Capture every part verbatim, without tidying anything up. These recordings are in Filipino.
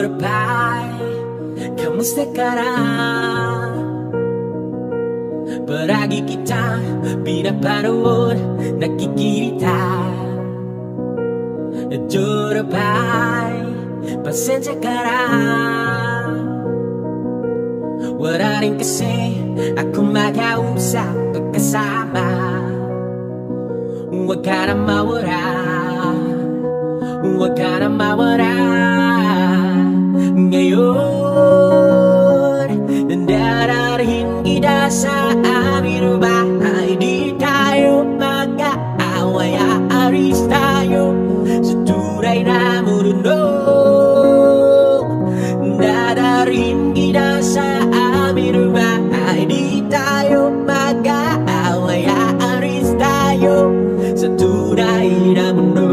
Jurapai, kamusta ka na? Palagi kita pinapanood, nakikita. Jurapai, pasensya ka na. Wala rin kasi ako makausap pagkasama. Huwag ka na mawala, huwag ka na mawala. Ngayon, darating kita sa aming bahay. Di tayo mag-aaway, aalis tayo sa tunay na mundo. Darating kita sa aming bahay. Di tayo mag-aaway, aalis tayo sa tunay na mundo.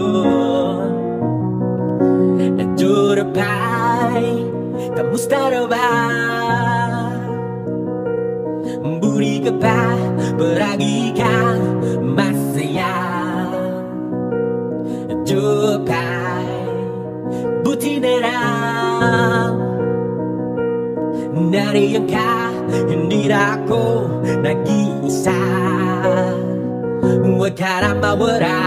Jurapai, kamusta na ba? Buri ka pa, palagi kang masaya. Jurapai, buti na lang nariyan ka, hindi na ako nag-iisa. Huwag ka na mawala,